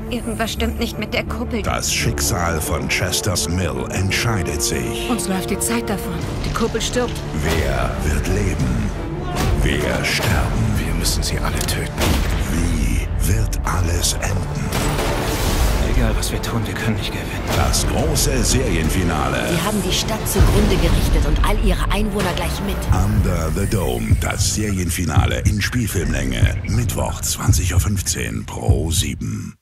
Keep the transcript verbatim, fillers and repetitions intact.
Irgendwas stimmt nicht mit der Kuppel. Das Schicksal von Chester's Mill entscheidet sich. Uns läuft die Zeit davon. Die Kuppel stirbt. Wer wird leben? Wer sterben? Wir müssen sie alle töten. Wie wird alles enden? Egal, was wir tun, wir können nicht gewinnen. Das große Serienfinale. Wir haben die Stadt zugrunde gerichtet und all ihre Einwohner gleich mit. Under the Dome, das Serienfinale in Spielfilmlänge. Mittwoch, zwanzig Uhr fünfzehn pro sieben.